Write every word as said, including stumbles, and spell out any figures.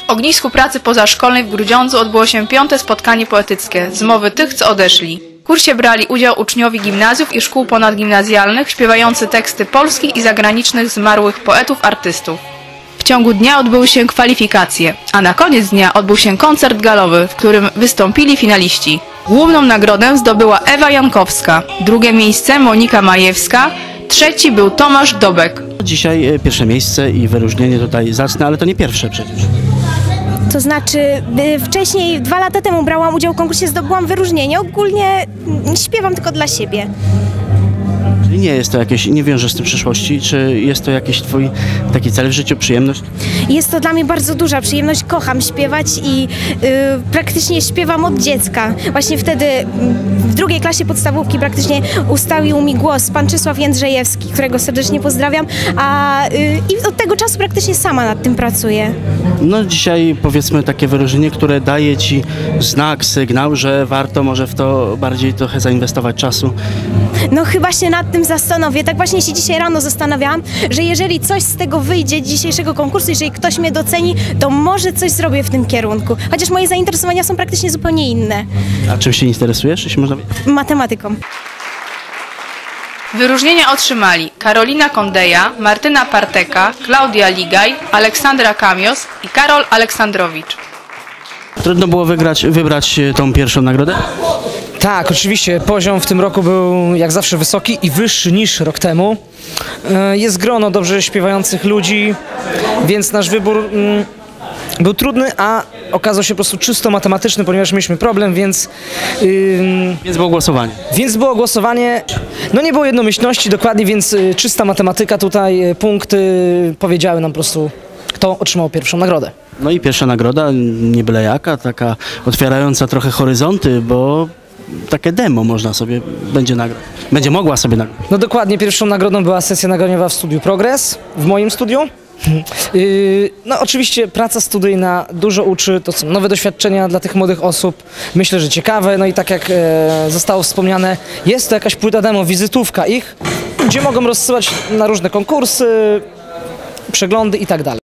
W ognisku pracy pozaszkolnej w Grudziądzu odbyło się piąte spotkanie poetyckie z mowy tych, co odeszli. W kursie brali udział uczniowie gimnazjów i szkół ponadgimnazjalnych śpiewający teksty polskich i zagranicznych zmarłych poetów, artystów. W ciągu dnia odbyły się kwalifikacje, a na koniec dnia odbył się koncert galowy, w którym wystąpili finaliści. Główną nagrodę zdobyła Ewa Jankowska, drugie miejsce Monika Majewska, trzeci był Tomasz Dobek. Dzisiaj pierwsze miejsce i wyróżnienie tutaj zacne, ale to nie pierwsze przecież. To znaczy, wcześniej, dwa lata temu brałam udział w konkursie, zdobyłam wyróżnienie. Ogólnie śpiewam tylko dla siebie. Czyli nie jest to jakieś, nie wiążesz z tym przyszłości, czy jest to jakiś twój taki cel w życiu, przyjemność? Jest to dla mnie bardzo duża przyjemność, kocham śpiewać i yy, praktycznie śpiewam od dziecka. Właśnie wtedy w drugiej klasie podstawówki praktycznie ustawił mi głos pan Czesław Jędrzejewski, którego serdecznie pozdrawiam, a yy, i od tego czasu praktycznie sama nad tym pracuję. No dzisiaj powiedzmy takie wyróżnienie, które daje ci znak, sygnał, że warto może w to bardziej trochę zainwestować czasu. No chyba się nad tym zastanowię. Tak właśnie się dzisiaj rano zastanawiałam, że jeżeli coś z tego wyjdzie dzisiejszego konkursu, jeżeli ktoś mnie doceni, to może coś zrobię w tym kierunku. Chociaż moje zainteresowania są praktycznie zupełnie inne. A czym się interesujesz, jeśli można wiedzieć? Matematyką. Wyróżnienia otrzymali Karolina Kondeja, Martyna Parteka, Klaudia Ligaj, Aleksandra Kamios i Karol Aleksandrowicz. Trudno było wygrać, wybrać tą pierwszą nagrodę? Tak, oczywiście poziom w tym roku był jak zawsze wysoki i wyższy niż rok temu. Jest grono dobrze śpiewających ludzi, więc nasz wybór był trudny, a okazał się po prostu czysto matematyczny, ponieważ mieliśmy problem, więc... Yy, więc było głosowanie. Więc było głosowanie. No nie było jednomyślności dokładnie, więc czysta matematyka tutaj, punkty powiedziały nam po prostu, kto otrzymał pierwszą nagrodę. No i pierwsza nagroda, nie byle jaka, taka otwierająca trochę horyzonty, bo takie demo można sobie będzie nagrać. Będzie mogła sobie nagrać. No dokładnie, pierwszą nagrodą była sesja nagraniowa w Studiu Progress, w moim studiu. Yy, no oczywiście praca studyjna dużo uczy, to są nowe doświadczenia dla tych młodych osób, myślę, że ciekawe, no i tak jak e, zostało wspomniane, jest to jakaś płyta demo, wizytówka ich, gdzie mogą rozsyłać na różne konkursy, przeglądy i tak dalej.